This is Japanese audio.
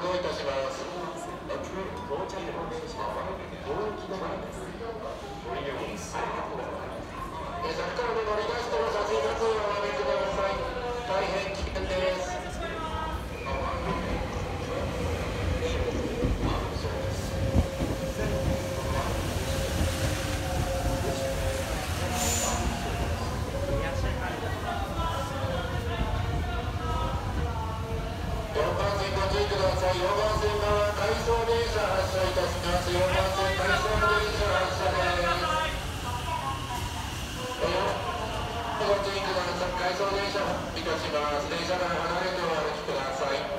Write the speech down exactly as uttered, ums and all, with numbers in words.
動いたします。 到着の電車は大きな前です。ご利用ありがとうございます。 え先からで乗り出しての写真撮影をおやめください。大変危険です。よんばん線ご注意ください。よんばん線側回送電車発車いたします。よんばん線回送電車発車です。ご注意ください。回送電車いたします。電車から離れてお歩きください。